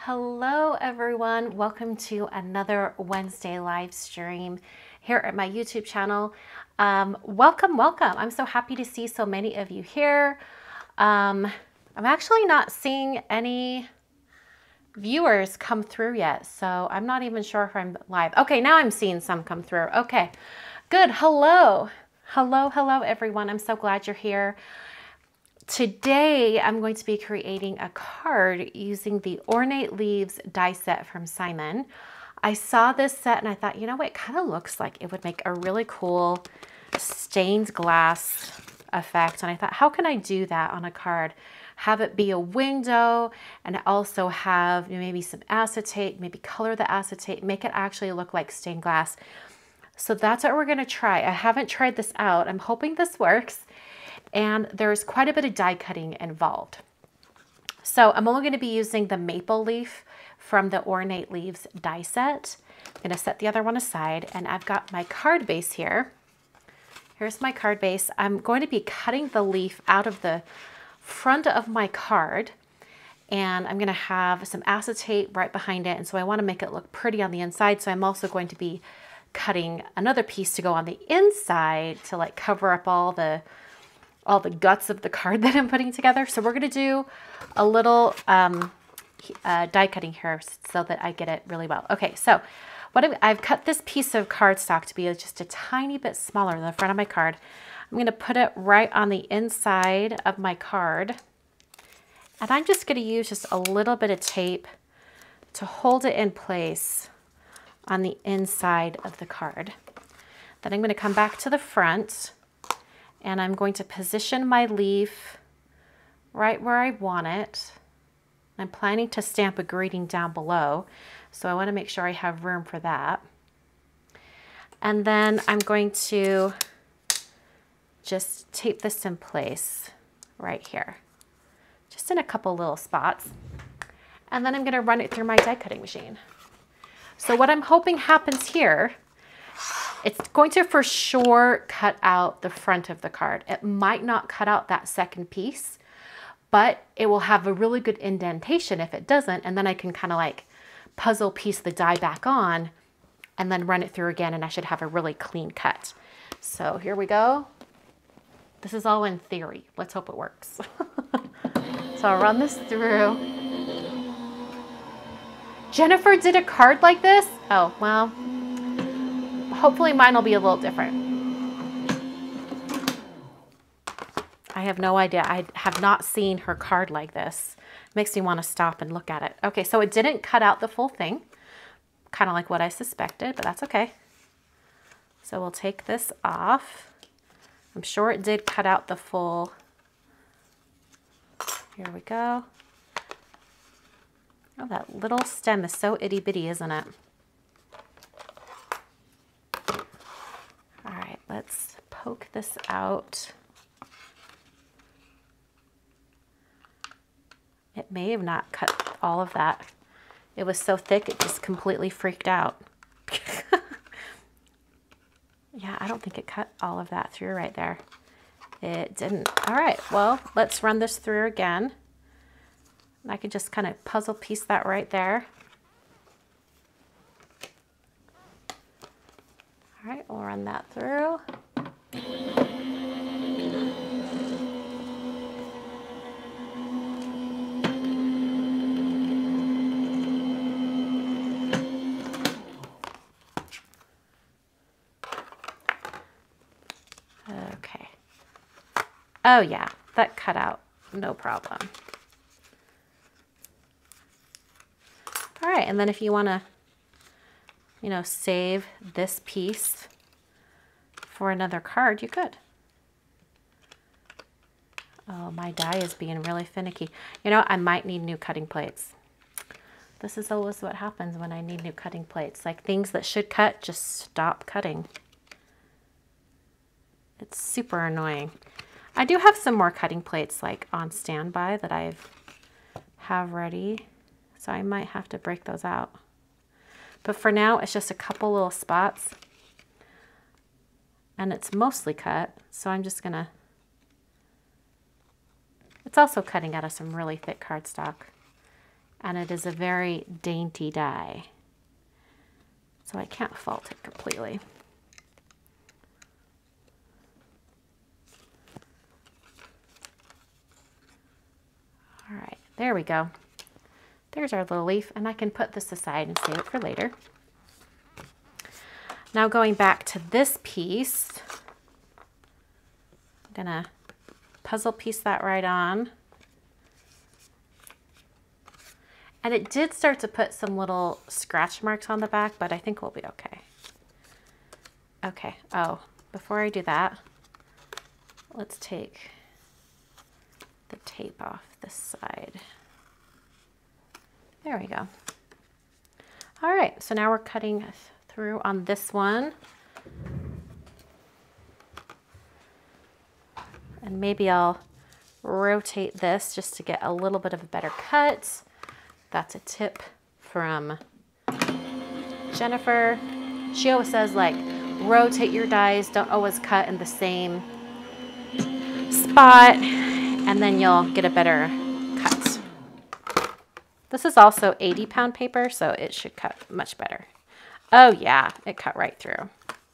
Hello everyone, welcome to another Wednesday live stream here at my YouTube channel. Welcome. I'm so happy to see so many of you here. I'm actually not seeing any viewers come through yet, so I'm not even sure if I'm live. Okay, now I'm seeing some come through. Okay, good. Hello everyone. I'm so glad you're here. Today, I'm going to be creating a card using the Ornate Leaves die set from Simon. I saw this set and I thought, you know what, it kind of looks like it would make a really cool stained glass effect. And I thought, how can I do that on a card? Have it be a window and also have maybe some acetate, maybe color the acetate, make it actually look like stained glass. So that's what we're going to try. I haven't tried this out. I'm hoping this works. And there's quite a bit of die cutting involved. So I'm only going to be using the maple leaf from the Ornate Leaves die set. I'm going to set the other one aside, and I've got my card base here. Here's my card base. I'm going to be cutting the leaf out of the front of my card, and I'm going to have some acetate right behind it, and so I want to make it look pretty on the inside, so I'm also going to be cutting another piece to go on the inside to like cover up all the guts of the card that I'm putting together. So we're going to do a little die cutting here so that I get it really well. Okay, so I've cut this piece of cardstock to be just a tiny bit smaller than the front of my card. I'm going to put it right on the inside of my card. And I'm just going to use just a little bit of tape to hold it in place on the inside of the card. Then I'm going to come back to the front, and I'm going to position my leaf right where I want it. I'm planning to stamp a greeting down below, so I want to make sure I have room for that. And then I'm going to just tape this in place right here, just in a couple little spots. And then I'm going to run it through my die cutting machine. So what I'm hoping happens here, it's going to for sure cut out the front of the card. It might not cut out that second piece, but it will have a really good indentation if it doesn't, and then I can kind of like puzzle piece the die back on and then run it through again, and I should have a really clean cut. So here we go. This is all in theory. Let's hope it works. So I'll run this through. Jennifer did a card like this? Oh, well, hopefully mine will be a little different. I have no idea. I have not seen her card like this. Makes me want to stop and look at it. Okay, so it didn't cut out the full thing. Kind of like what I suspected, but that's okay. So we'll take this off. I'm sure it did cut out the full. Here we go. Oh, that little stem is so itty bitty, isn't it? All right, let's poke this out. It may have not cut all of that. It was so thick, it just completely freaked out. Yeah, I don't think it cut all of that through right there. It didn't. All right, well, let's run this through again. I could just kind of puzzle piece that right there. All right, we'll run that through. Okay. Oh yeah, that cut out, no problem. All right, and then if you want to, you know, save this piece for another card, you could. Oh, my die is being really finicky. You know, I might need new cutting plates. This is always what happens when I need new cutting plates. Like things that should cut just stop cutting. It's super annoying. I do have some more cutting plates like on standby that I have ready. So I might have to break those out. But for now, it's just a couple little spots. And it's mostly cut. So I'm just gonna, it's also cutting out of some really thick cardstock. and it is a very dainty die. So I can't fault it completely. All right, there we go. There's our little leaf, and I can put this aside and save it for later. Now going back to this piece, I'm gonna puzzle piece that right on. And it did start to put some little scratch marks on the back, but I think we'll be okay. Okay, oh, before I do that, let's take the tape off this side. There we go. All right, so now we're cutting through on this one. And maybe I'll rotate this just to get a little bit of a better cut. That's a tip from Jennifer. She always says, like, rotate your dies, don't always cut in the same spot, and then you'll get a better cut. This is also 80-pound paper, so it should cut much better. Oh yeah, it cut right through.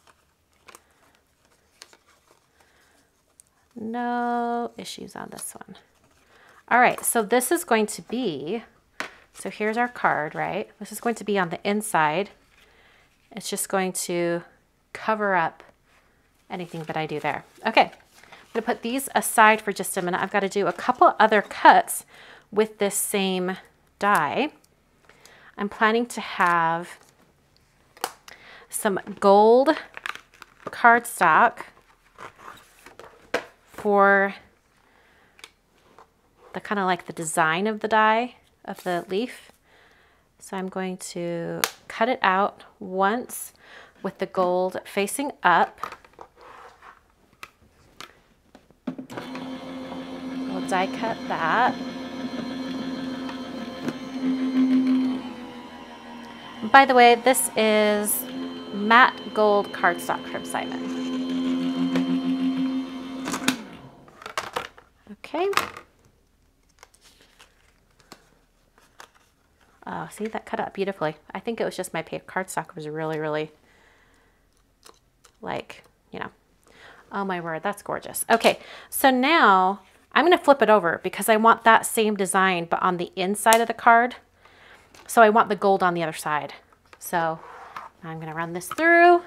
No issues on this one. All right, so this is going to be, so here's our card, right? This is going to be on the inside. It's just going to cover up anything that I do there. Okay, I'm gonna put these aside for just a minute. I've got to do a couple other cuts with this same die. I'm planning to have some gold cardstock for the kind of like the design of the die of the leaf. So I'm going to cut it out once with the gold facing up. We'll die cut that. By the way, this is matte gold cardstock from Simon. Okay. Oh, see, that cut out beautifully. I think it was just my paper cardstock was really, really, like, you know, oh my word, that's gorgeous. Okay, so now I'm going to flip it over because I want that same design, but on the inside of the card. So I want the gold on the other side. So I'm going to run this through.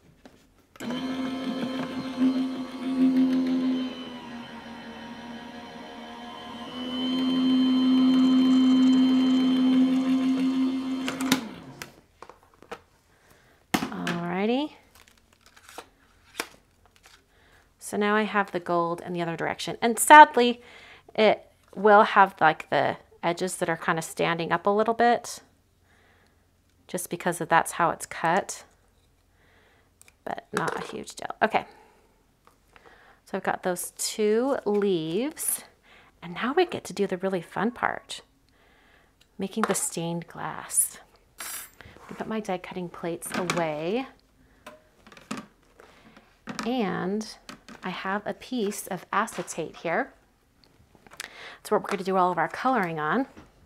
Alrighty. So now I have the gold in the other direction. And sadly, it will have like the edges that are kind of standing up a little bit, just because of that's how it's cut, but not a huge deal. Okay, so I've got those two leaves, and now we get to do the really fun part, making the stained glass. I put my die cutting plates away, and I have a piece of acetate here. That's what we're going to do all of our coloring on.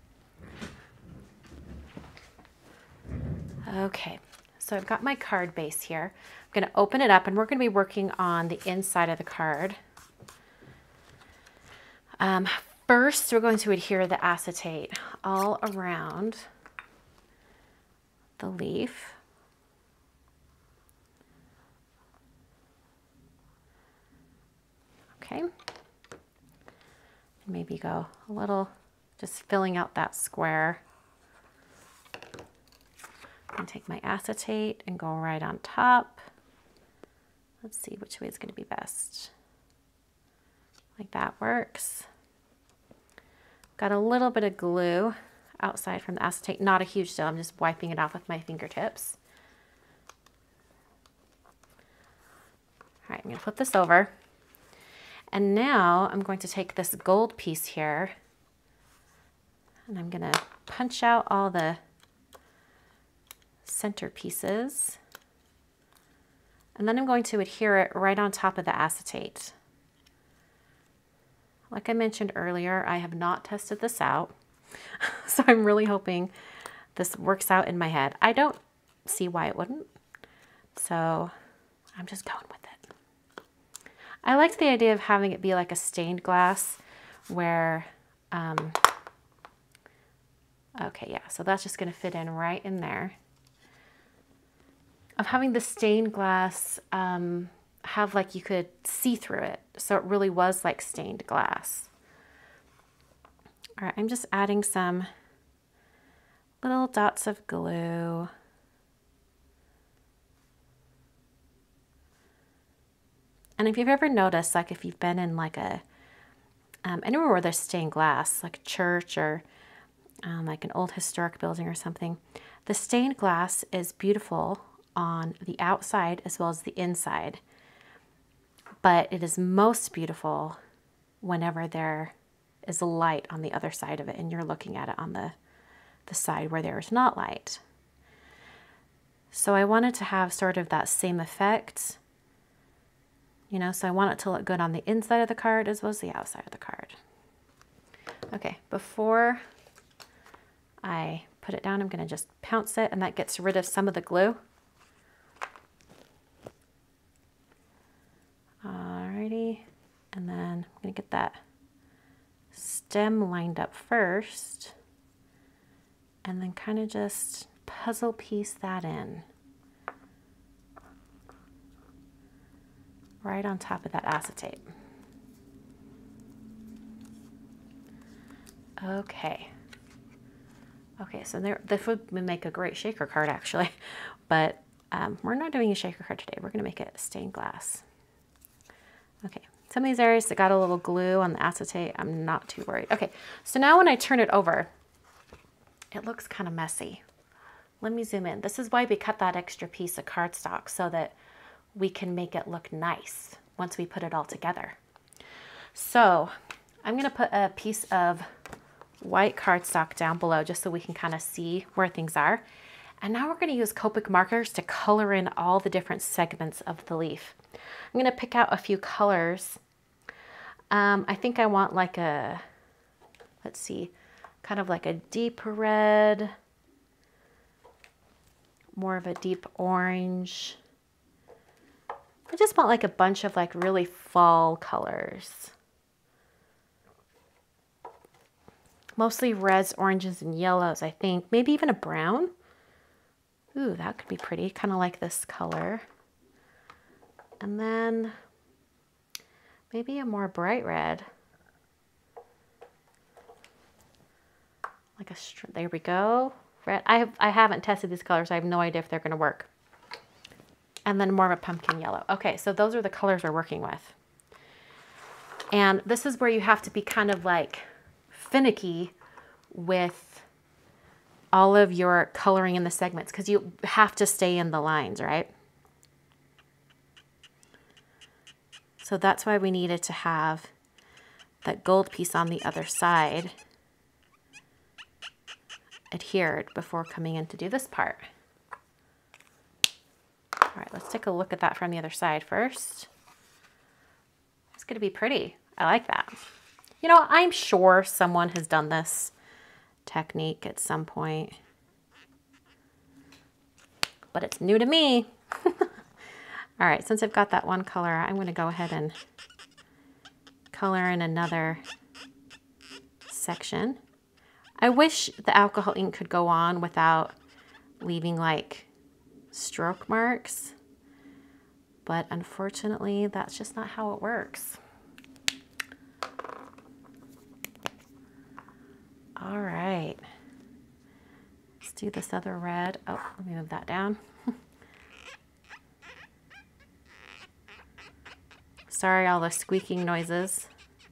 Okay, so I've got my card base here. I'm going to open it up, and we're going to be working on the inside of the card. First, we're going to adhere the acetate all around the leaf. Okay. Maybe go a little, just filling out that square. And take my acetate and go right on top. Let's see which way is going to be best. Like that works. Got a little bit of glue outside from the acetate, not a huge deal. I'm just wiping it off with my fingertips. All right, I'm going to flip this over. And now I'm going to take this gold piece here, and I'm going to punch out all the center pieces, and then I'm going to adhere it right on top of the acetate. Like I mentioned earlier, I have not tested this out. So I'm really hoping this works out in my head. I don't see why it wouldn't. So I'm just going with it. I liked the idea of having it be like a stained glass where, okay, yeah, so that's just gonna fit in right in there. Of having the stained glass have like you could see through it. So it really was like stained glass. All right, I'm just adding some little dots of glue. And if you've ever noticed, like if you've been in like a, anywhere where there's stained glass, like a church or like an old historic building or something, the stained glass is beautiful on the outside as well as the inside. But it is most beautiful whenever there is light on the other side of it and you're looking at it on the side where there is not light. So I wanted to have sort of that same effect. You know, so I want it to look good on the inside of the card as well as the outside of the card. Okay, before I put it down, I'm going to just pounce it, and that gets rid of some of the glue. Alrighty, and then I'm going to get that stem lined up first, and then kind of just puzzle piece that in. Right on top of that acetate. Okay. Okay, so this would make a great shaker card actually, but we're not doing a shaker card today. We're gonna make it stained glass. Okay, some of these areas that got a little glue on the acetate, I'm not too worried. Okay, so now when I turn it over, it looks kind of messy. Let me zoom in. This is why we cut that extra piece of cardstock, so that we can make it look nice once we put it all together. So I'm gonna put a piece of white cardstock down below just so we can kind of see where things are. And now we're gonna use Copic markers to color in all the different segments of the leaf. I'm gonna pick out a few colors. I think I want like a, let's see, kind of like a deep red, more of a deep orange. I just want like a bunch of like really fall colors. Mostly reds, oranges, and yellows, I think. Maybe even a brown. Ooh, that could be pretty. Kind of like this color. And then maybe a more bright red. Like a, there we go. Red. I haven't tested these colors. So I have no idea if they're going to work. And then more of a pumpkin yellow. Okay, so those are the colors we're working with. And this is where you have to be kind of like finicky with all of your coloring in the segments, because you have to stay in the lines, right? So that's why we needed to have that gold piece on the other side adhered before coming in to do this part. All right, let's take a look at that from the other side first. It's going to be pretty. I like that. You know, I'm sure someone has done this technique at some point, but it's new to me. All right, since I've got that one color, I'm going to go ahead and color in another section. I wish the alcohol ink could go on without leaving like stroke marks, but unfortunately that's just not how it works. All right, let's do this other red. Oh, let me move that down. Sorry, all the squeaking noises.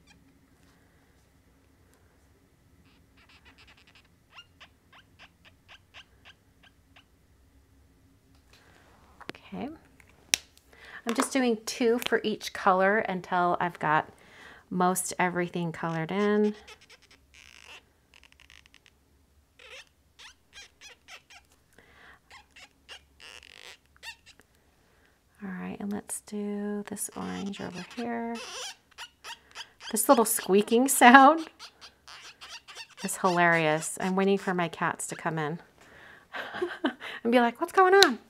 Okay, I'm just doing 2 for each color until I've got most everything colored in. All right, and let's do this orange over here. This little squeaking sound is hilarious. I'm waiting for my cats to come in and be like, what's going on?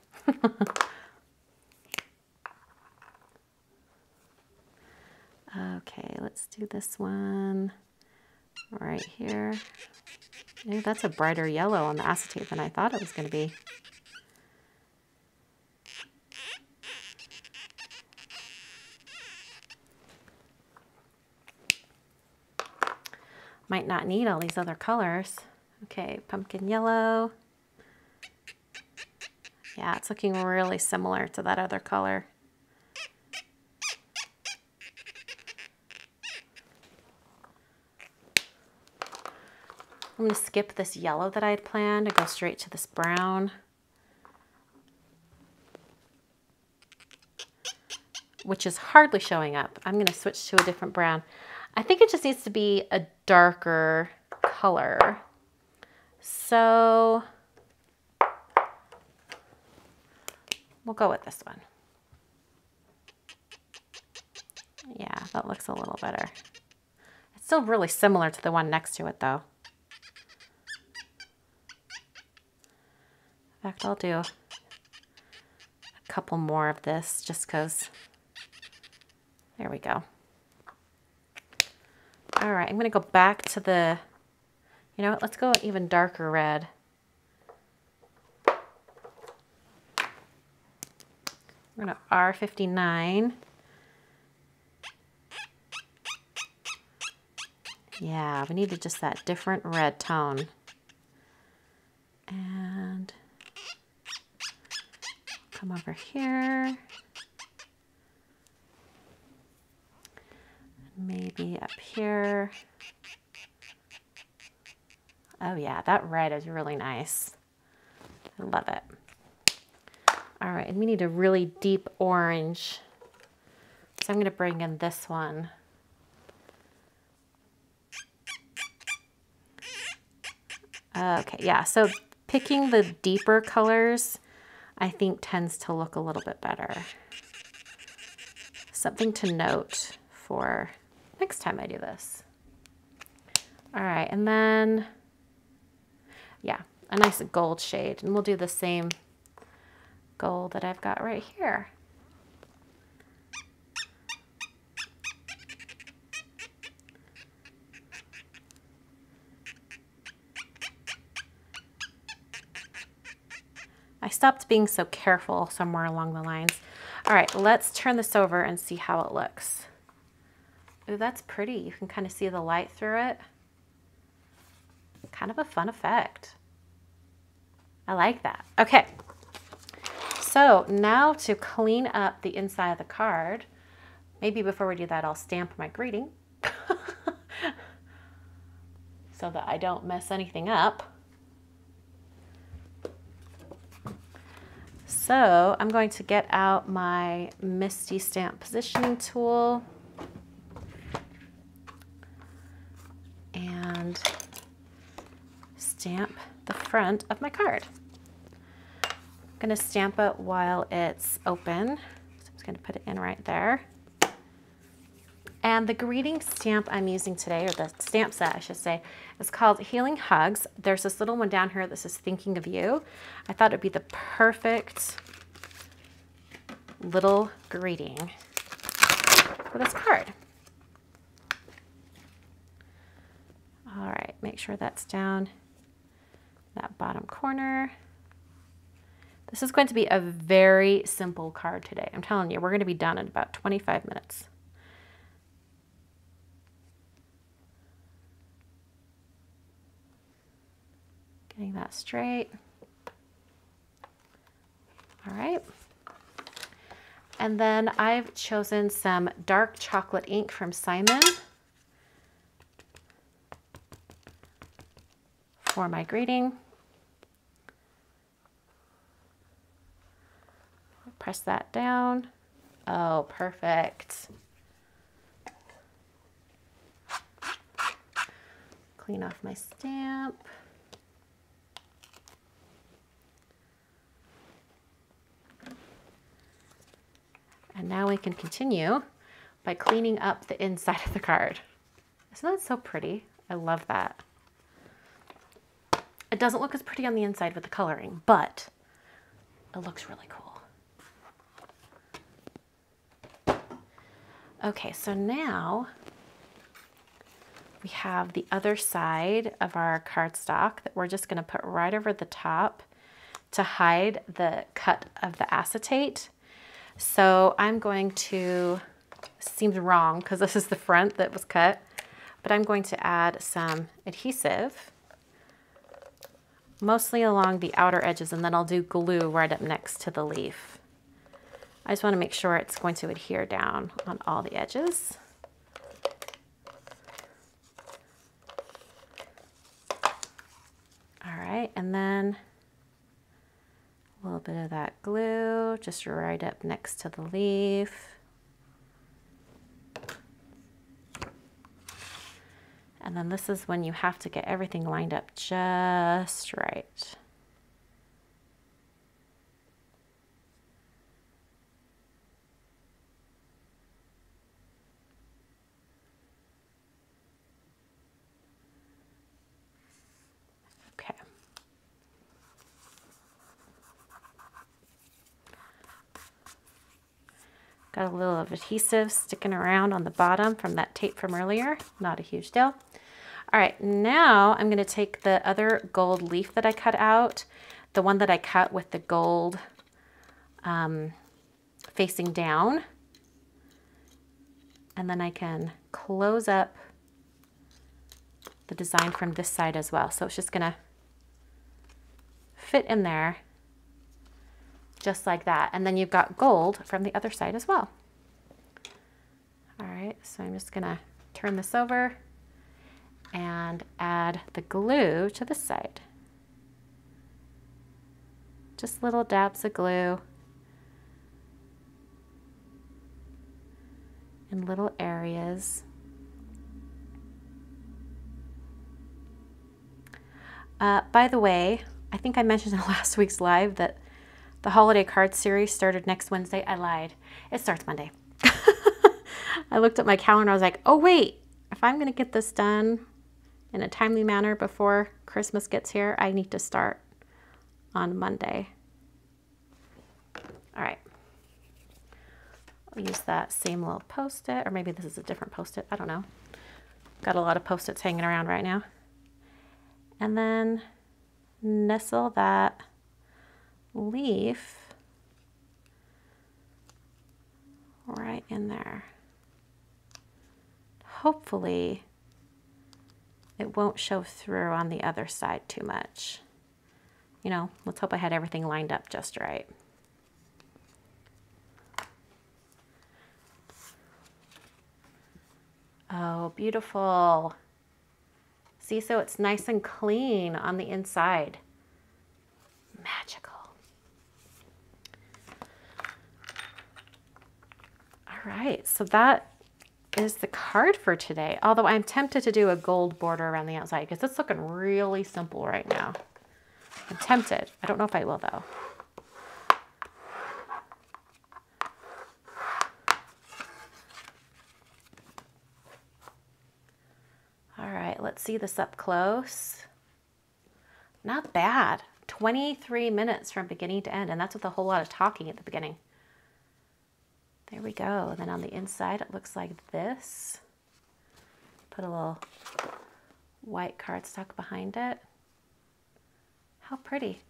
Okay, let's do this one right here. Hey, that's a brighter yellow on the acetate than I thought it was going to be. Might not need all these other colors. Okay, pumpkin yellow. Yeah, it's looking really similar to that other color. I'm going to skip this yellow that I had planned and go straight to this brown, which is hardly showing up. I'm going to switch to a different brown. I think it just needs to be a darker color. So we'll go with this one. Yeah, that looks a little better. It's still really similar to the one next to it though. In fact, I'll do a couple more of this just because. There we go. All right, I'm going to go back to the, you know what, let's go even darker red. We're going to R59. Yeah, we needed just that different red tone. And come over here. Maybe up here. Oh yeah, that red is really nice. I love it. All right, and we need a really deep orange. So I'm going to bring in this one. Okay, yeah, so picking the deeper colors, I think tends to look a little bit better. Something to note for next time I do this. All right, and then, yeah, a nice gold shade. And we'll do the same gold that I've got right here. I stopped being so careful somewhere along the lines. All right, let's turn this over and see how it looks. Ooh, that's pretty. You can kind of see the light through it. Kind of a fun effect. I like that. Okay, so now to clean up the inside of the card, maybe before we do that, I'll stamp my greeting so that I don't mess anything up. So I'm going to get out my MISTI stamp positioning tool and stamp the front of my card. I'm going to stamp it while it's open. So I'm just going to put it in right there. And the greeting stamp I'm using today, or the stamp set I should say, is called Healing Hugs. There's this little one down here that says Thinking of You. I thought it'd be the perfect little greeting for this card. All right, make sure that's down that bottom corner. This is going to be a very simple card today. I'm telling you, we're going to be done in about 25 minutes. Getting that straight. All right. And then I've chosen some dark chocolate ink from Simon for my greeting. Press that down. Oh, perfect. Clean off my stamp. And now we can continue by cleaning up the inside of the card. Isn't that so pretty? I love that. doesn't look as pretty on the inside with the coloring, but it looks really cool. Okay, so now we have the other side of our cardstock that we're just going to put right over the top to hide the cut of the acetate. So I'm going to, seems wrong because this is the front that was cut, but I'm going to add some adhesive, mostly along the outer edges, and then I'll do glue right up next to the leaf. I just want to make sure it's going to adhere down on all the edges. All right, and then a little bit of that glue just right up next to the leaf. And then this is when you have to get everything lined up just right. Okay. Got a little of adhesive sticking around on the bottom from that tape from earlier. Not a huge deal. All right, now I'm going to take the other gold leaf that I cut out, the one that I cut with the gold facing down, and then I can close up the design from this side as well. So it's just going to fit in there just like that. And then you've got gold from the other side as well. All right, so I'm just going to turn this over and add the glue to the side. Just little dabs of glue in little areas. By the way, I think I mentioned in last week's live that the holiday card series started next Wednesday. I lied. It starts Monday. I looked at my calendar. I was like, oh wait, if I'm going to get this done in a timely manner before Christmas gets here, I need to start on Monday. All right. I'll use that same little Post-it, or maybe this is a different Post-it. I don't know. Got a lot of Post-its hanging around right now. And then nestle that leaf right in there. Hopefully it won't show through on the other side too much. You know, let's hope I had everything lined up just right. Oh, beautiful. See, so it's nice and clean on the inside. Magical. All right, so that is the card for today. Although I'm tempted to do a gold border around the outside because it's looking really simple right now. I'm tempted. I don't know if I will though. All right, let's see this up close. Not bad. 23 minutes from beginning to end, and that's with a whole lot of talking at the beginning. There we go. Then on the inside, it looks like this. Put a little white cardstock behind it. How pretty.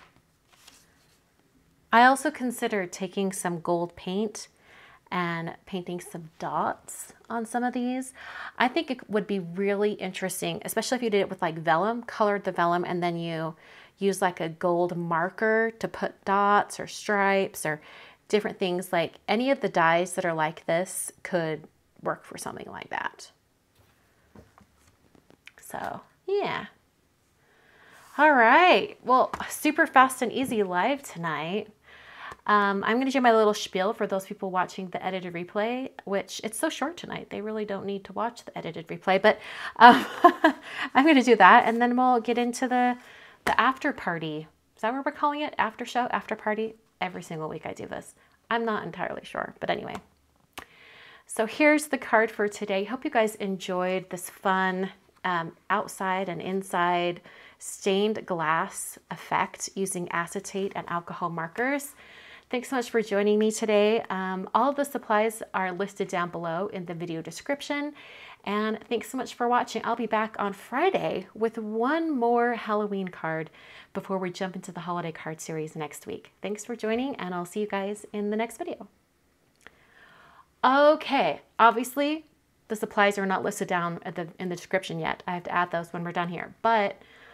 I also considered taking some gold paint and painting some dots on some of these. I think it would be really interesting, especially if you did it with like vellum, colored the vellum, and then you use like a gold marker to put dots or stripes or different things. Like any of the dies that are like this could work for something like that. So yeah. All right, well, super fast and easy live tonight. I'm going to do my little spiel for those people watching the edited replay, which it's so short tonight. They really don't need to watch the edited replay, but I'm going to do that. And then we'll get into the after party. Is that what we're calling it? After show, after party? Every single week I do this. I'm not entirely sure, but anyway. So here's the card for today. Hope you guys enjoyed this fun outside and inside stained glass effect using acetate and alcohol markers. Thanks so much for joining me today. All of the supplies are listed down below in the video description. And thanks so much for watching. I'll be back on Friday with one more Halloween card before we jump into the holiday card series next week. Thanks for joining, and I'll see you guys in the next video. Okay, obviously the supplies are not listed down in the description yet. I have to add those when we're done here. But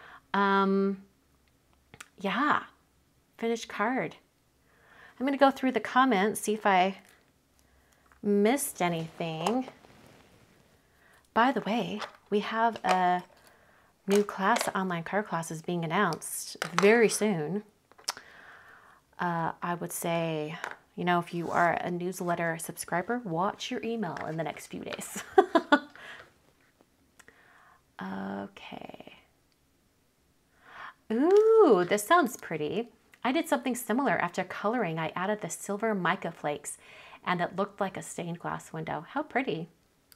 yeah, finished card. I'm going to go through the comments, see if I missed anything. By the way, we have a new class, online card classes, being announced very soon. I would say, you know, if you are a newsletter subscriber, watch your email in the next few days. Okay. Ooh, this sounds pretty. I did something similar. After coloring, I added the silver mica flakes, and it looked like a stained glass window. How pretty.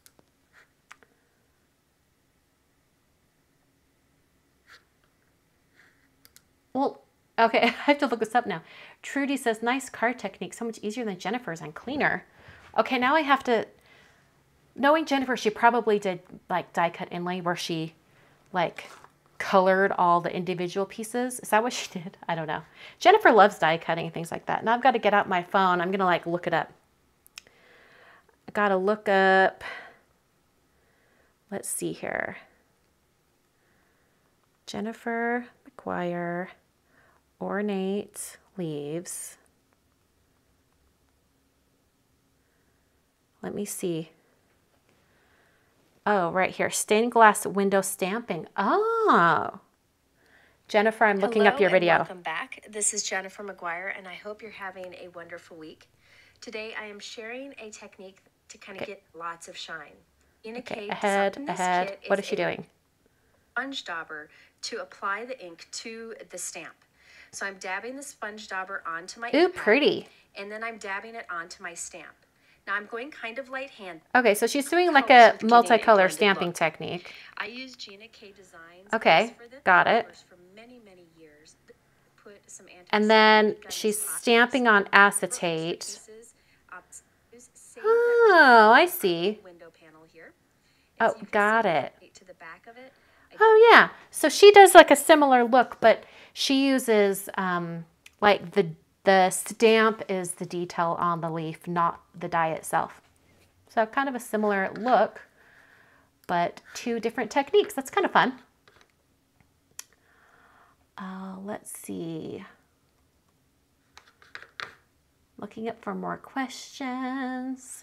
Well, okay, I have to look this up now. Trudy says, nice card technique, so much easier than Jennifer's and cleaner. Okay, now I have to, knowing Jennifer, she probably did like die cut inlay where she like colored all the individual pieces. Is that what she did? I don't know. Jennifer loves die cutting and things like that. Now I've got to get out my phone. I'm going to like look it up. I got to look up, let's see here. Jennifer McGuire, Ornate leaves. Let me see. Oh, right here. Stained glass window stamping. Oh. Jennifer, I'm looking up your video. Welcome back. This is Jennifer McGuire, and I hope you're having a wonderful week. Today, I am sharing a technique to kind of get lots of shine. Ahead. What is she doing? Sponge dauber to apply the ink to the stamp. So I'm dabbing the sponge dauber onto my ink pad, pretty. and then I'm dabbing it onto my stamp. Now I'm going kind of light-handed. Okay, so she's doing like a multicolor stamping technique. I use Gina K Designs. Okay, got it. For many, many years. Put some and then she's stamping on acetate. Oh, I see. Window panel here. Oh, got it. To the back of it. Oh yeah, so she does like a similar look, but she uses like the stamp is the detail on the leaf, not the die itself. So kind of a similar look, but two different techniques. That's kind of fun. Let's see. Looking up for more questions.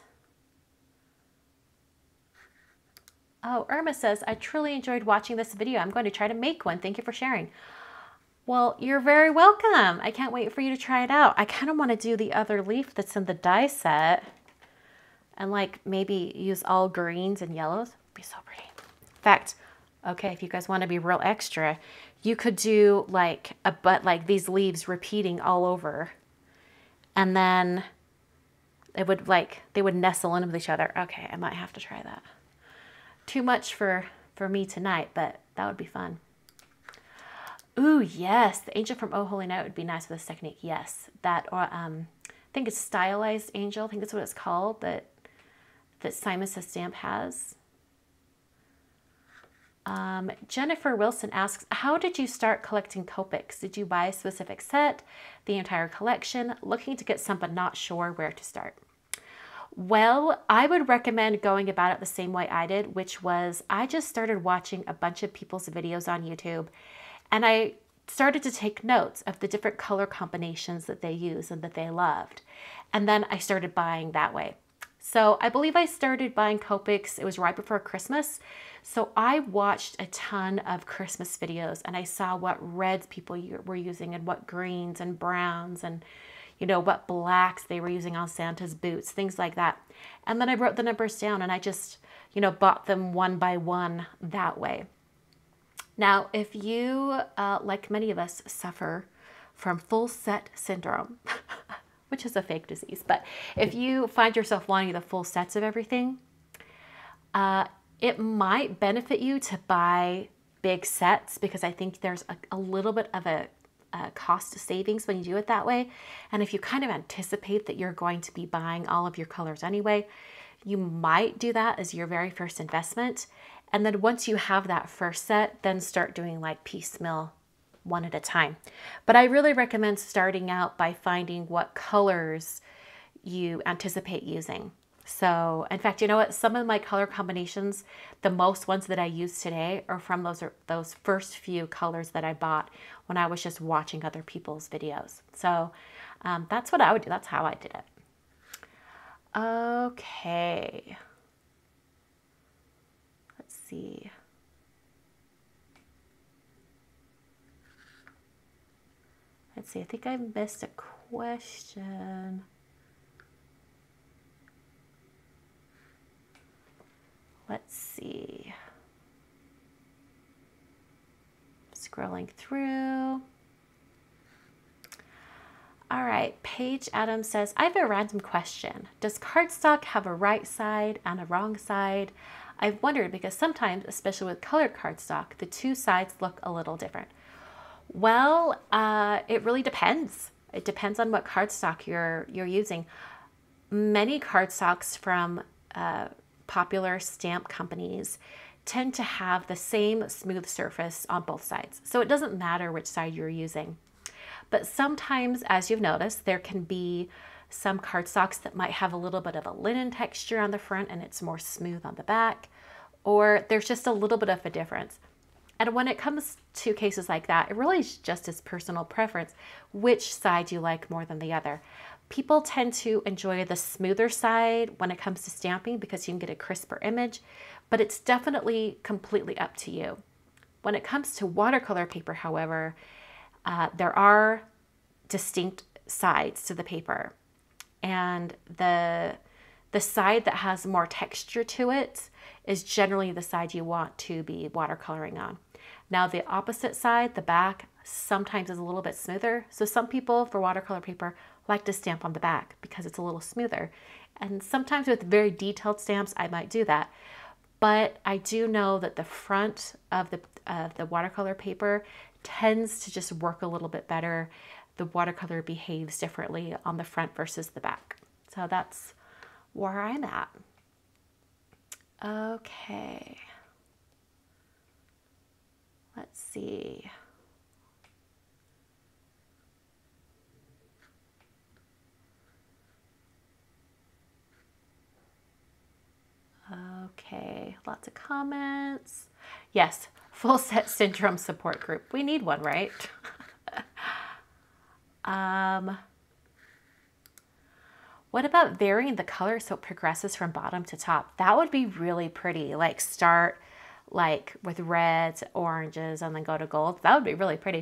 Oh, Irma says, I truly enjoyed watching this video. I'm going to try to make one. Thank you for sharing. Well, you're very welcome. I can't wait for you to try it out. I kind of want to do the other leaf that's in the die set and like maybe use all greens and yellows. It'd be so pretty. In fact, okay, if you guys want to be real extra, you could do like like these leaves repeating all over, and then it would like, they would nestle in with each other. Okay, I might have to try that. Too much for me tonight, but that would be fun. Ooh, yes, the angel from Oh Holy Night would be nice with this technique. Yes, that, or I think it's stylized angel. I think that's what it's called, that Simon Says Stamp has. Jennifer Wilson asks, how did you start collecting Copics? Did you buy a specific set, the entire collection, looking to get some but not sure where to start? Well, I would recommend going about it the same way I did, which was I just started watching a bunch of people's videos on YouTube, and I started to take notes of the different color combinations that they use and that they loved. And then I started buying that way. So I believe I started buying Copics, it was right before Christmas. So I watched a ton of Christmas videos, and I saw what reds people were using and what greens and browns and, you know, what blacks they were using on Santa's boots, things like that. And then I wrote the numbers down, and I just, you know, bought them one by one that way. Now, if you, like many of us, suffer from full set syndrome, which is a fake disease, but if you find yourself wanting the full sets of everything, it might benefit you to buy big sets because I think there's a little bit of a cost savings when you do it that way. And if you kind of anticipate that you're going to be buying all of your colors anyway, you might do that as your very first investment. And then once you have that first set, then start doing like piecemeal, one at a time. But I really recommend starting out by finding what colors you anticipate using. So in fact, you know what? Some of my color combinations, the most ones that I use today are from those first few colors that I bought when I was just watching other people's videos. So that's what I would do. That's how I did it. Okay. Let's see. Let's see. I think I missed a question. Let's see. Scrolling through. All right, Paige Adams says, I have a random question. Does cardstock have a right side and a wrong side? I've wondered because sometimes, especially with colored cardstock, the two sides look a little different. Well, it really depends. It depends on what cardstock you're using. Many cardstocks from popular stamp companies tend to have the same smooth surface on both sides. So it doesn't matter which side you're using. But sometimes, as you've noticed, there can be some cardstocks that might have a little bit of a linen texture on the front and it's more smooth on the back, or there's just a little bit of a difference. And when it comes to cases like that, it really is just as personal preference, which side you like more than the other. People tend to enjoy the smoother side when it comes to stamping because you can get a crisper image, but it's definitely completely up to you. When it comes to watercolor paper, however, there are distinct sides to the paper, and the side that has more texture to it is generally the side you want to be watercoloring on. Now the opposite side, the back, sometimes is a little bit smoother. So some people for watercolor paper like to stamp on the back because it's a little smoother. And sometimes with very detailed stamps, I might do that. But I do know that the front of the watercolor paper tends to just work a little bit better. The watercolor behaves differently on the front versus the back. So that's where I'm at. Okay. Let's see. Okay, lots of comments. Yes, full set syndrome support group. We need one, right? What about varying the color so it progresses from bottom to top? That would be really pretty. Like start like with reds, oranges, and then go to gold. That would be really pretty.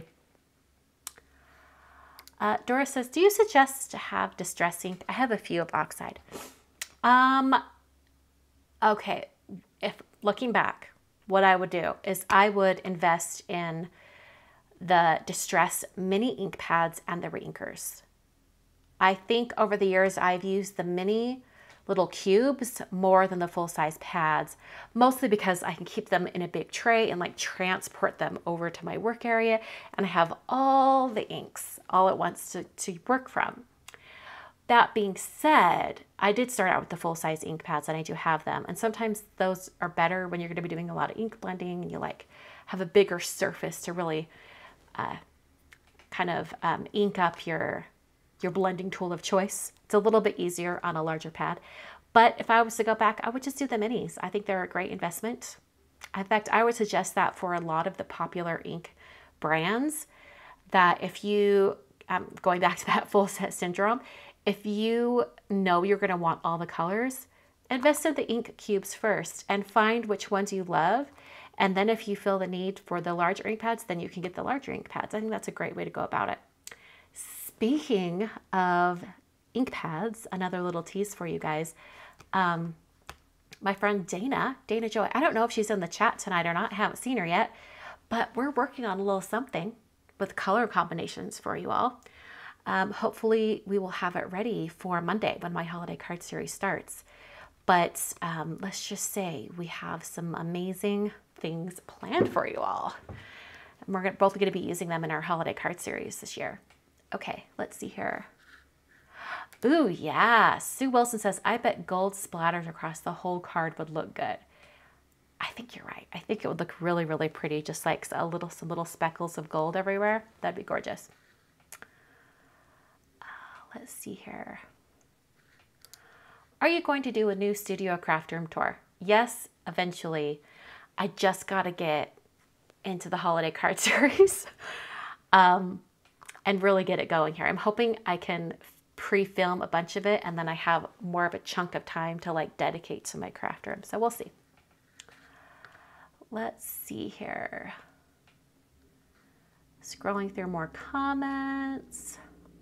Dora says, do you suggest to have distress ink? I have a few of oxide. Okay, if looking back, what I would do is I would invest in the Distress mini ink pads and the reinkers. I think over the years I've used the mini little cubes more than the full-size pads, mostly because I can keep them in a big tray and like transport them over to my work area, and I have all the inks all at once to work from. That being said, I did start out with the full-size ink pads and I do have them. And sometimes those are better when you're going to be doing a lot of ink blending and you like have a bigger surface to really kind of ink up your blending tool of choice. It's a little bit easier on a larger pad. But if I was to go back, I would just do the minis. I think they're a great investment. In fact, I would suggest that for a lot of the popular ink brands, that if you, going back to that full set syndrome, if you know you're going to want all the colors, invest in the ink cubes first and find which ones you love. And then if you feel the need for the larger ink pads, then you can get the larger ink pads. I think that's a great way to go about it. Speaking of ink pads, another little tease for you guys. My friend Dana Joy, I don't know if she's in the chat tonight or not. I haven't seen her yet, but we're working on a little something with color combinations for you all. Hopefully we will have it ready for Monday when my holiday card series starts. But let's just say we have some amazing things planned for you all. And we're both going to be using them in our holiday card series this year. Okay, let's see here. Ooh, yeah. Sue Wilson says, I bet gold splatters across the whole card would look good. I think you're right. I think it would look really, really pretty. Just like some little speckles of gold everywhere. That'd be gorgeous. Let's see here. Are you going to do a new studio craft room tour? Yes, eventually. I just got to get into the holiday card series and really get it going here. I'm hoping I can pre-film a bunch of it and then I have more of a chunk of time to like dedicate to my craft room. So we'll see. Let's see here. Scrolling through more comments.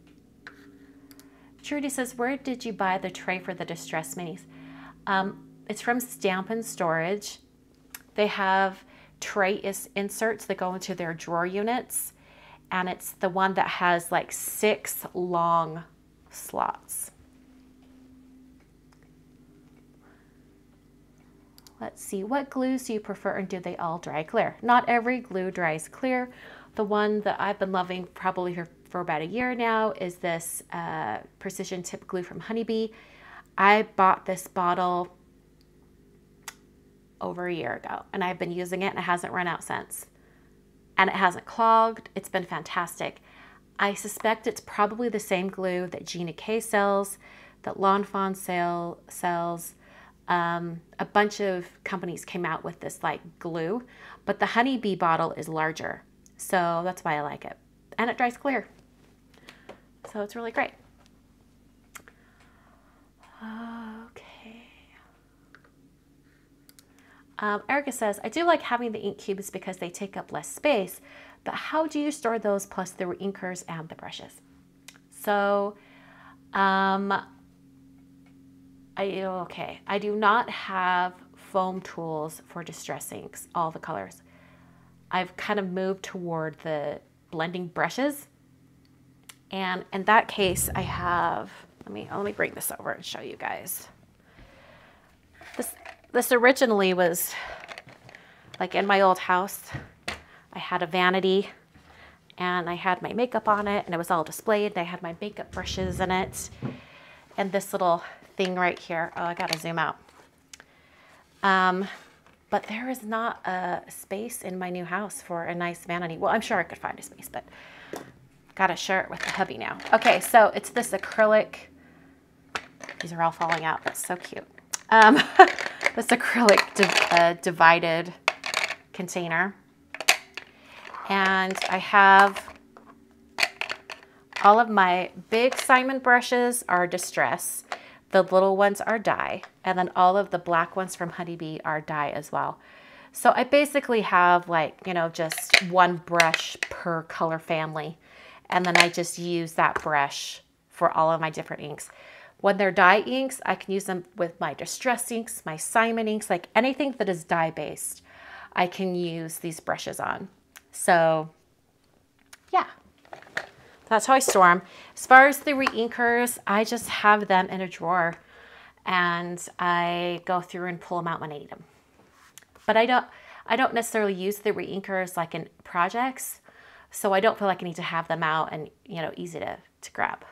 Trudy says, where did you buy the tray for the Distress Minis? It's from Stampin' Storage. They have tray inserts that go into their drawer units. And it's the one that has like 6 long slots. Let's see, what glues do you prefer and do they all dry clear? Not every glue dries clear. The one that I've been loving probably for about a year now is this precision tip glue from Honeybee. I bought this bottle over a year ago and I've been using it and it hasn't run out since. And it hasn't clogged. It's been fantastic. I suspect it's probably the same glue that Gina K sells, that Lawn Fawn sells. A bunch of companies came out with this like glue, but the Honeybee bottle is larger. So that's why I like it. And it dries clear. So it's really great. Okay. Erica says, I do like having the ink cubes because they take up less space, but how do you store those plus the inkers and the brushes? So, I do not have foam tools for distress inks, all the colors. I've kind of moved toward the blending brushes. And in that case, I have, let me bring this over and show you guys. This originally was like in my old house. I had a vanity and I had my makeup on it and it was all displayed. And I had my makeup brushes in it and this little thing right here. Oh, I gotta zoom out. But there is not a space in my new house for a nice vanity. Well, I'm sure I could find a space, but gotta share it with the hubby now. Okay, so it's this acrylic. These are all falling out. That's so cute. This acrylic divided container. And I have all of my big Simon brushes are Distress. The little ones are dye. And then all of the black ones from Honeybee are dye as well. So I basically have like, you know, just one brush per color family. And then I just use that brush for all of my different inks. When they're dye inks, I can use them with my Distress inks, my Simon inks, like anything that is dye based, I can use these brushes on. So yeah, that's how I store them. As far as the re-inkers, I just have them in a drawer and I go through and pull them out when I need them. But I don't necessarily use the re-inkers like in projects. So I don't feel like I need to have them out and, you know, easy to grab.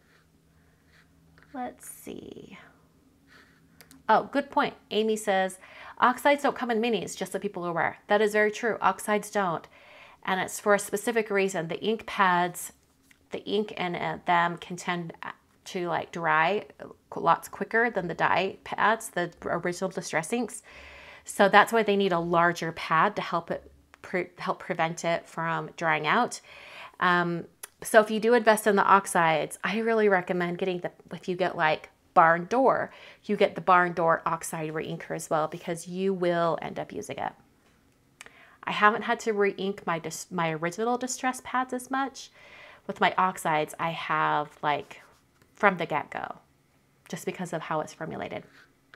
Let's see. Oh, good point. Amy says, oxides don't come in minis, just so people are aware. That is very true. Oxides don't. And it's for a specific reason. The ink pads, the ink in them can tend to like dry lots quicker than the dye pads, the original Distress inks. So that's why they need a larger pad to help prevent it from drying out. So if you do invest in the oxides, I really recommend getting if you get like Barn Door, you get the Barn Door oxide re-inker as well because you will end up using it. I haven't had to re-ink my original Distress pads as much. With my oxides, I have like from the get-go, just because of how it's formulated.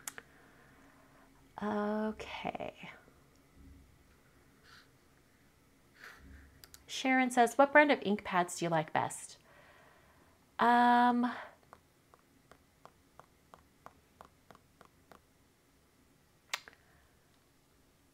Okay. Sharon says, what brand of ink pads do you like best?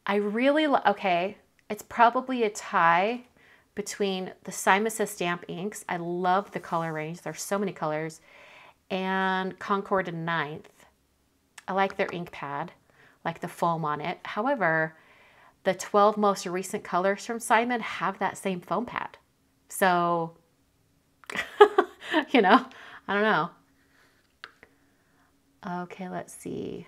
I really, okay, it's probably a tie between the Simon Says Stamp inks. I love the color range. There's so many colors. And Concord and Ninth. I like their ink pad, like the foam on it. However, the 12 most recent colors from Simon have that same foam pad. So, you know, I don't know. Okay, let's see.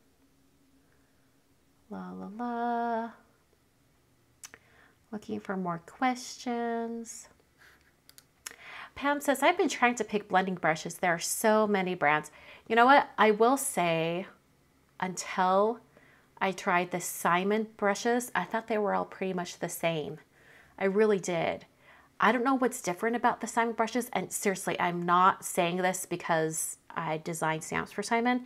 La la la. Looking for more questions. Pam says, I've been trying to pick blending brushes. There are so many brands. You know what? I will say, until I tried the Simon brushes, I thought they were all pretty much the same. I really did. I don't know what's different about the Simon brushes. And seriously, I'm not saying this because I designed stamps for Simon.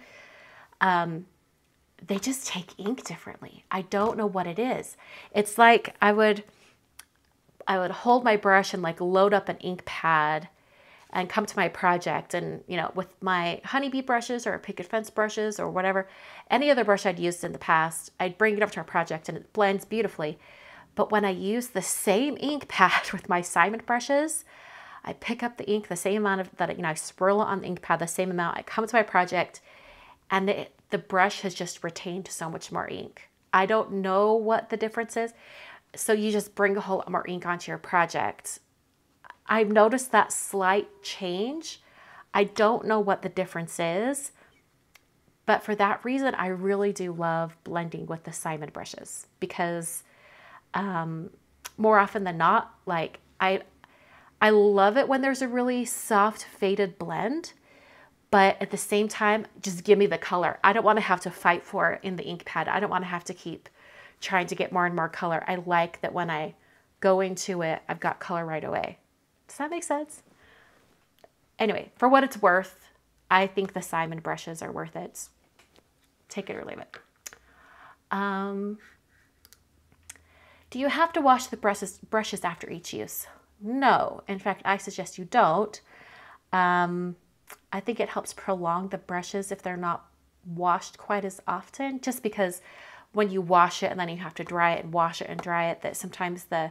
They just take ink differently. I don't know what it is. It's like I would hold my brush and like load up an ink pad and come to my project, and you know, with my honeybee brushes or picket fence brushes or whatever, any other brush I'd used in the past, I'd bring it up to my project and it blends beautifully. But when I use the same ink pad with my Simon brushes, I pick up the ink the same amount of that, you know, I swirl it on the ink pad the same amount. I come to my project and the brush has just retained so much more ink. I don't know what the difference is. So you just bring a whole lot more ink onto your project. I've noticed that slight change. I don't know what the difference is, but for that reason, I really do love blending with the Simon brushes because more often than not, like I love it when there's a really soft faded blend, but at the same time, just give me the color. I don't want to have to fight for it in the ink pad. I don't want to have to keep trying to get more and more color. I like that when I go into it, I've got color right away. Does that make sense? Anyway, for what it's worth, I think the Simon brushes are worth it. Take it or leave it. Do you have to wash the brushes after each use? No. In fact, I suggest you don't. I think it helps prolong the brushes if they're not washed quite as often, just because when you wash it and then you have to dry it and wash it and dry it, that sometimes the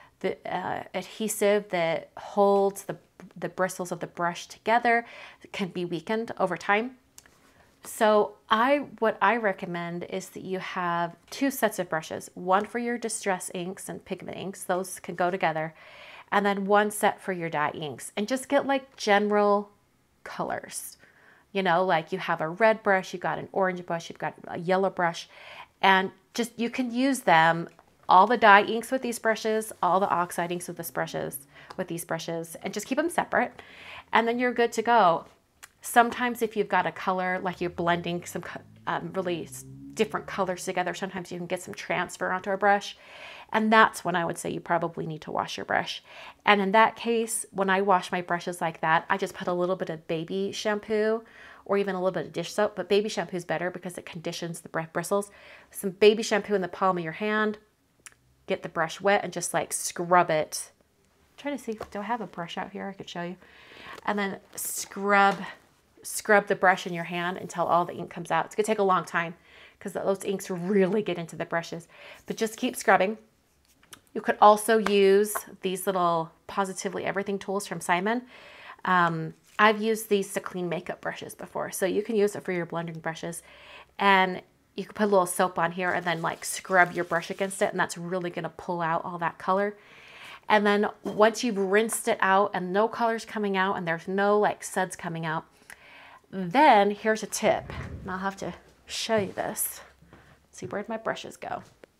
adhesive that holds the bristles of the brush together can be weakened over time. So what I recommend is that you have 2 sets of brushes, one for your distress inks and pigment inks, those can go together, and then 1 set for your dye inks, and just get like general colors. You know, like you have a red brush, you've got an orange brush, you've got a yellow brush, and just you can use them, all the dye inks with these brushes, all the oxide inks with these brushes, and just keep them separate, and then you're good to go. Sometimes if you've got a color, like you're blending some really different colors together, sometimes you can get some transfer onto a brush, and that's when I would say you probably need to wash your brush. And in that case, when I wash my brushes like that, I just put a little bit of baby shampoo or even a little bit of dish soap, but baby shampoo is better because it conditions the bristles. Some baby shampoo in the palm of your hand, get the brush wet and just like scrub it. I'm trying to see, do I have a brush out here I could show you? And then scrub the brush in your hand until all the ink comes out. It's gonna take a long time because those inks really get into the brushes, but just keep scrubbing. You could also use these little Positively Everything tools from Simon. I've used these to clean makeup brushes before, so you can use it for your blending brushes, and you can put a little soap on here and then like scrub your brush against it, and that's really gonna pull out all that color. And then once you've rinsed it out and no color's coming out and there's no like suds coming out, then here's a tip, and I'll have to show you this. Let's see, where'd my brushes go?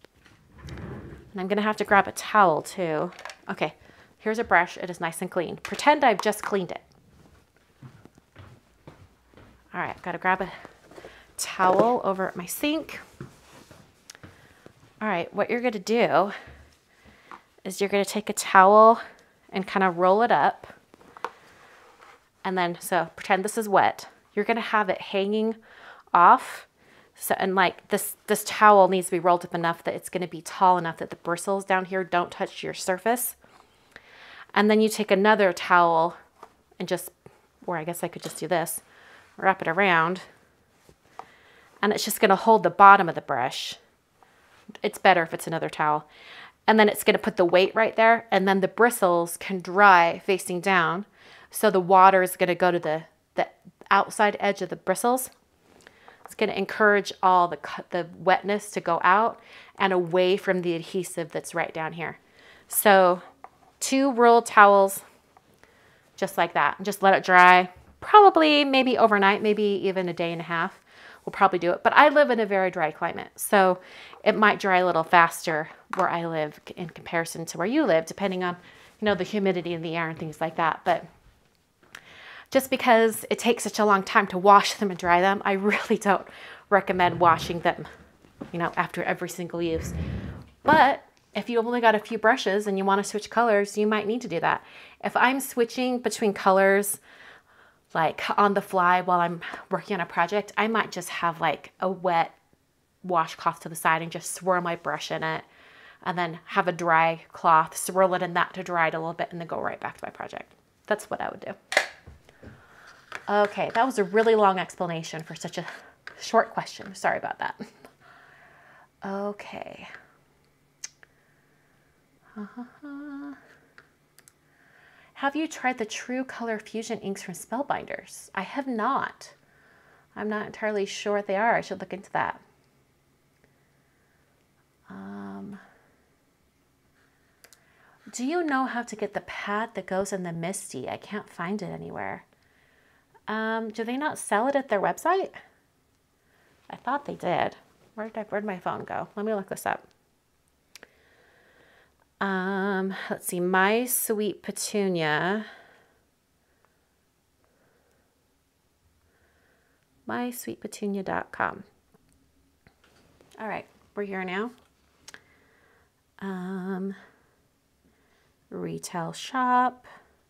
And I'm gonna have to grab a towel too. Okay, here's a brush, it is nice and clean. Pretend I've just cleaned it. All right, gotta grab a towel over at my sink. All right, what you're gonna do is you're gonna take a towel and kind of roll it up. And then, so pretend this is wet. You're gonna have it hanging off. So, and like this towel needs to be rolled up enough that it's gonna be tall enough that the bristles down here don't touch your surface. And then you take another towel and just, or I guess I could just do this, wrap it around, and it's just gonna hold the bottom of the brush It's better if it's another towel. And then it's going to put the weight right there. And then the bristles can dry facing down. So the water is going to go to the outside edge of the bristles. It's going to encourage all the wetness to go out and away from the adhesive that's right down here. So 2 rolled towels, just like that. Just let it dry. Probably maybe overnight, maybe even a day and a half. We'll probably do it. But I live in a very dry climate, so it might dry a little faster where I live in comparison to where you live, depending on, you know, the humidity in the air and things like that. But just because it takes such a long time to wash them and dry them, I really don't recommend washing them, you know, after every single use. But if you only got a few brushes and you want to switch colors, you might need to do that. If I'm switching between colors, like on the fly while I'm working on a project, I might just have like a wet washcloth to the side and just swirl my brush in it, and then have a dry cloth, swirl it in that to dry it a little bit, and then go right back to my project. That's what I would do. Okay, that was a really long explanation for such a short question. Sorry about that. Okay. Have you tried the True Color Fusion inks from Spellbinders? I have not. I'm not entirely sure what they are. I should look into that. Do you know how to get the pad that goes in the MISTI? I can't find it anywhere. Do they not sell it at their website? I thought they did. Where'd my phone go? Let me look this up. Let's see, My Sweet Petunia. MySweetPetunia.com. All right, we're here now. Retail shop.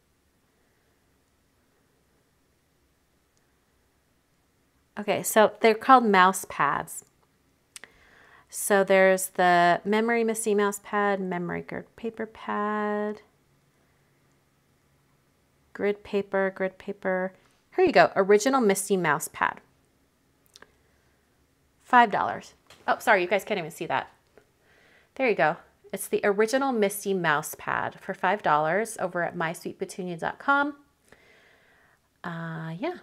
Okay, so they're called mouse pads. So there's the Memory MISTI mouse pad, Memory Grid paper pad, grid paper. Here you go, original MISTI mouse pad. $5. Oh, sorry, you guys can't even see that. There you go. It's the original MISTI mouse pad for $5 over at mysweetpetunia.com. Yeah.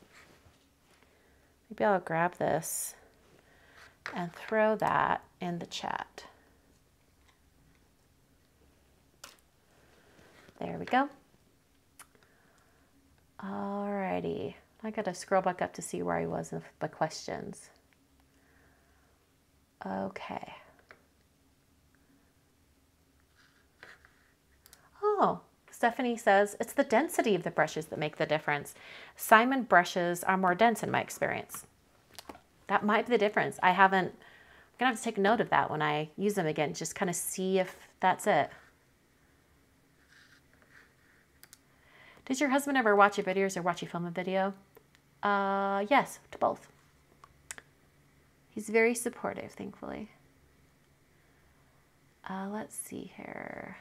Maybe I'll grab this and throw that in the chat. There we go. Alrighty. I gotta scroll back up to see where I was with the questions. Okay. Oh, Stephanie says, it's the density of the brushes that make the difference. Simon brushes are more dense in my experience. That might be the difference. I'm gonna have to take note of that when I use them again, just kind of see if that's it. Does your husband ever watch your videos or watch you film a video? Yes, to both. He's very supportive, thankfully. Let's see here.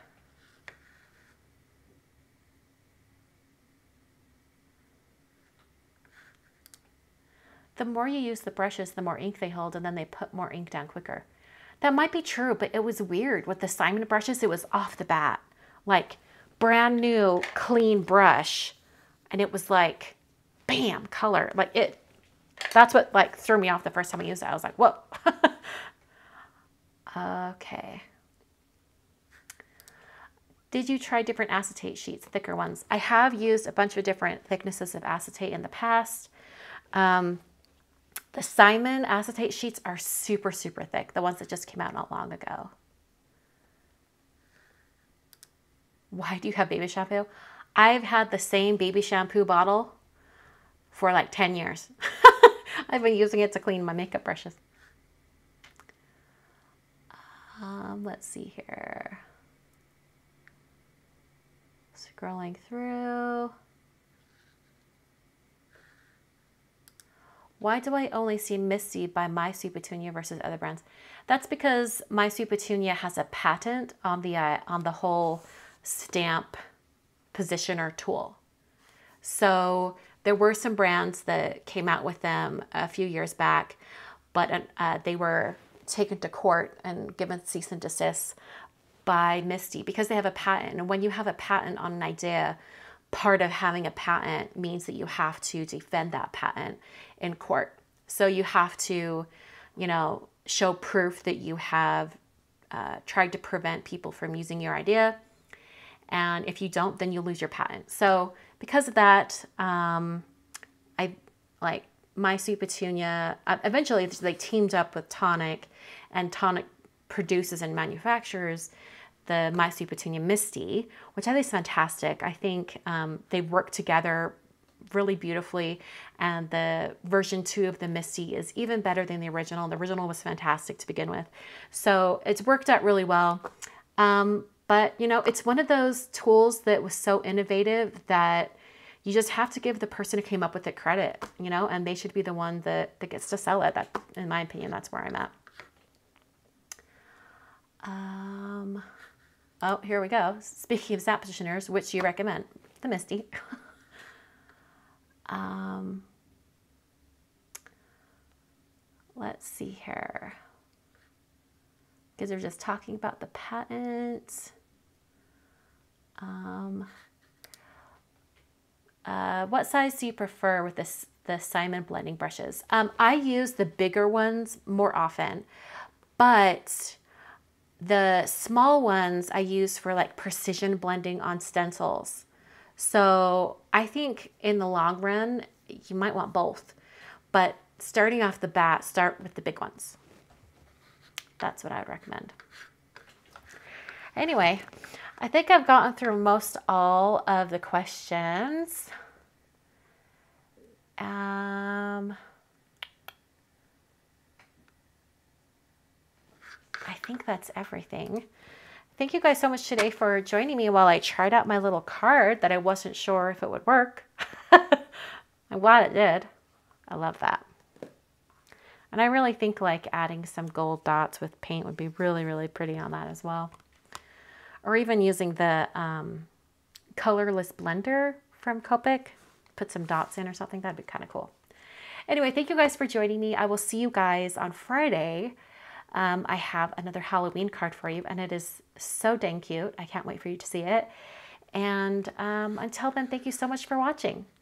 The more you use the brushes, the more ink they hold, and then they put more ink down quicker. That might be true, but it was weird. With the Simon brushes, it was off the bat. Like, brand new, clean brush. And it was like, bam, color. Like, that's what, like, threw me off the first time I used it. I was like, whoa. Okay. Did you try different acetate sheets, thicker ones? I have used a bunch of different thicknesses of acetate in the past. The Simon acetate sheets are super, super thick. The ones that just came out not long ago. Why do you have baby shampoo? I've had the same baby shampoo bottle for like 10 years. I've been using it to clean my makeup brushes. Let's see here. Scrolling through. Why do I only see MISTI by My Sweet Petunia versus other brands? That's because My Sweet Petunia has a patent on the whole stamp positioner tool. So there were some brands that came out with them a few years back, but they were taken to court and given cease and desist by MISTI because they have a patent. And when you have a patent on an idea, part of having a patent means that you have to defend that patent in court. So you have to, you know, show proof that you have tried to prevent people from using your idea. And if you don't, then you lose your patent. So because of that, My Sweet Petunia, eventually they teamed up with Tonic, and Tonic produces and manufactures the My Sweet Petunia MISTI, which I think is fantastic. I think they work together really beautifully, and the version 2 of the MISTI is even better than the original. The original was fantastic to begin with. So it's worked out really well. But, you know, it's one of those tools that was so innovative that you just have to give the person who came up with it credit, you know, and they should be the one that gets to sell it. That, in my opinion, that's where I'm at. Oh, here we go. Speaking of snap positioners, which do you recommend? The MISTI. Let's see here. Because they're just talking about the patent. What size do you prefer with the Simon blending brushes? I use the bigger ones more often, but the small ones I use for like precision blending on stencils. So I think in the long run, you might want both, but starting off the bat, start with the big ones. That's what I would recommend. Anyway, I think I've gotten through most all of the questions. I think that's everything. Thank you guys so much today for joining me while I tried out my little card that I wasn't sure if it would work. I'm glad it did. I love that. And I really think like adding some gold dots with paint would be really, really pretty on that as well. Or even using the colorless blender from Copic, put some dots in or something. That'd be kind of cool. Anyway, thank you guys for joining me. I will see you guys on Friday. I have another Halloween card for you, and it is so dang cute. I can't wait for you to see it. And until then, thank you so much for watching.